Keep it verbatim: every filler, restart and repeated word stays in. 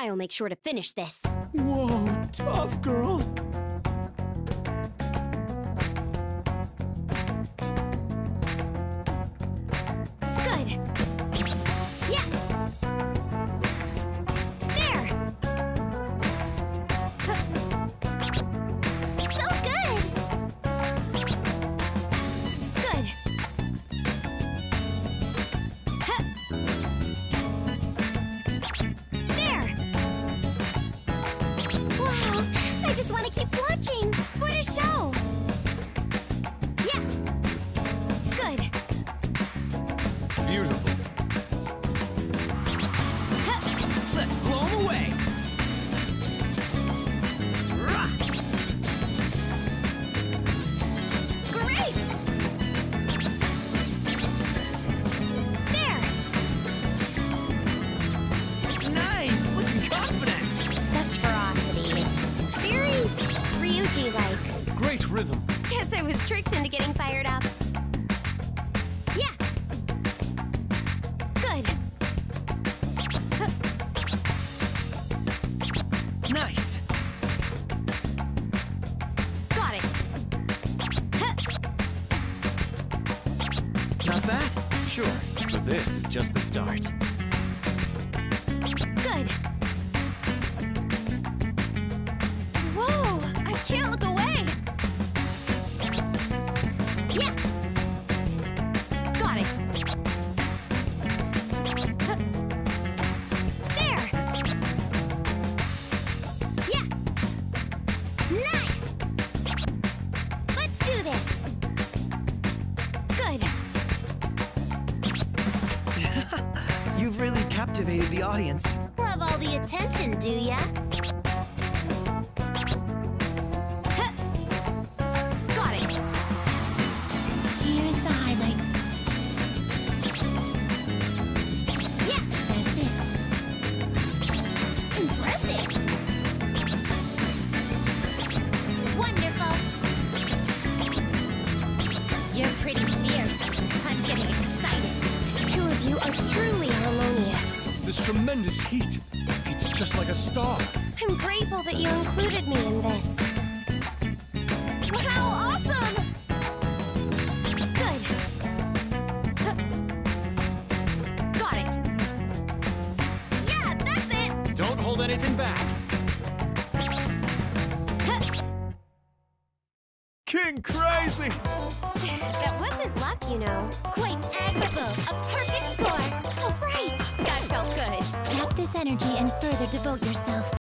I'll make sure to finish this. Whoa, tough girl. Good. Yeah. There. So good. Good. Huh. There. Wow, I just want to keep watching. What a show. Yeah. Good. Beautiful. Let's blow 'em away. Rah! Great! There! Nice, looking confident. Such ferocity. It's very Ryuji-like. Great rhythm. Guess I was tricked into getting fired up. Yeah. Good. Huh. Nice. Got it. Huh. Not bad? Sure, but this is just the start. Good. Whoa! I can't look away! Yeah! Got it! Huh. There! Yeah! Nice! Let's do this! Good! You've really captivated the audience. Love all the attention, do ya? Huh. Got it. Here is the highlight. Yeah, that's it. Impressive. Wonderful. You're pretty fierce. I'm getting excited. The two of you are truly harmonious. This tremendous heat. It's just like a star. I'm grateful that you included me in this. Wow, awesome! Good. Huh. Got it. Yeah, that's it! Don't hold anything back. Huh. King Crazy! That wasn't luck, you know. Quite admirable. A perfect score. All right. That felt good. Tap this energy and further devote yourself.